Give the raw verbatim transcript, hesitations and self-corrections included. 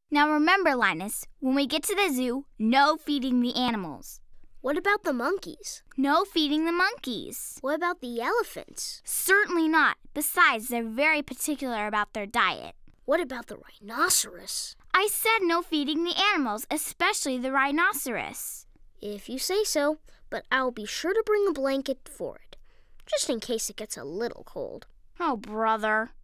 Now remember, Linus, when we get to the zoo, no feeding the animals. What about the monkeys? No feeding the monkeys. What about the elephants? Certainly not. Besides, they're very particular about their diet. What about the rhinoceros? I said no feeding the animals, especially the rhinoceros. If you say so, but I'll be sure to bring a blanket for it, just in case it gets a little cold. Oh, brother.